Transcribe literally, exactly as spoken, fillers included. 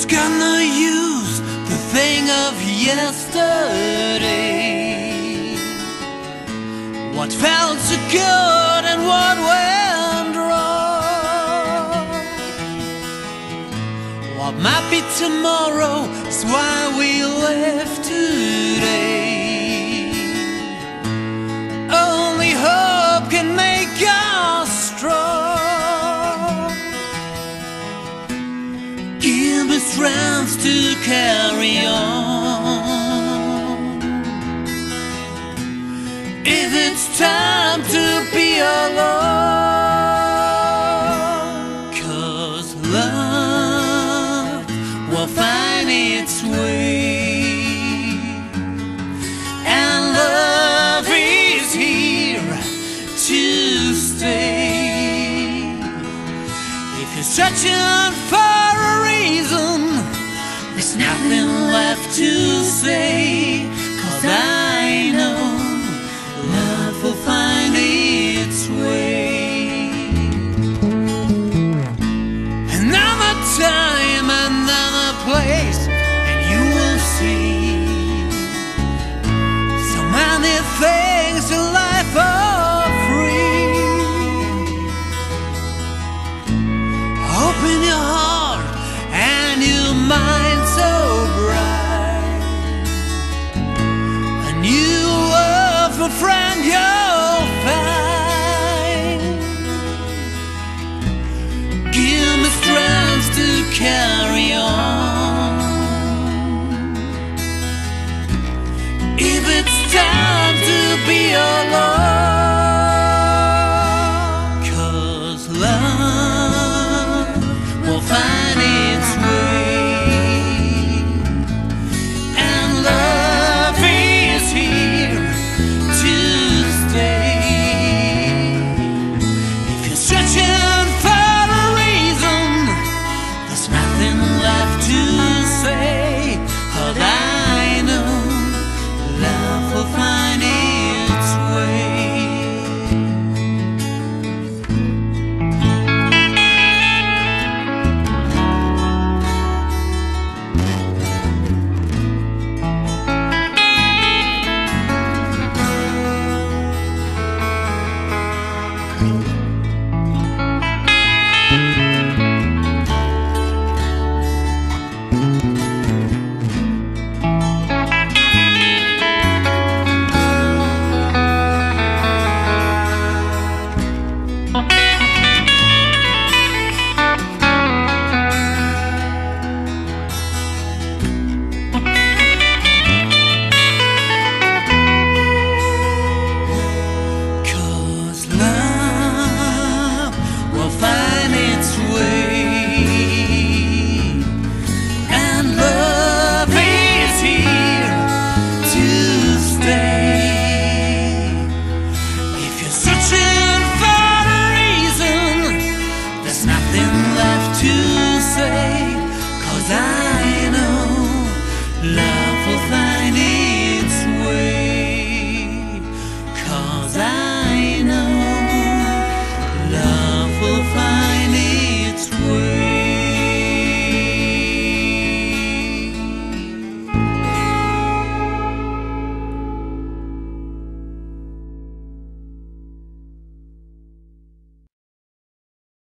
What's gonna use the thing of yesterday? What felt so good and what went wrong? What might be tomorrow is why we live today. Only hope can make us strong. Give me strength to carry on. If it's time to be alone, 'cause love will find its way, and love is here to stay. If you're searching for a reason, there's nothing left to say, 'cause I know love will find its way. Another time, another place, and you will see so many things in life are free. Open your heart and your mind so bright, a new love, a friend you'll find. Give me strength to carry on. If it's time to be alone, 'cause love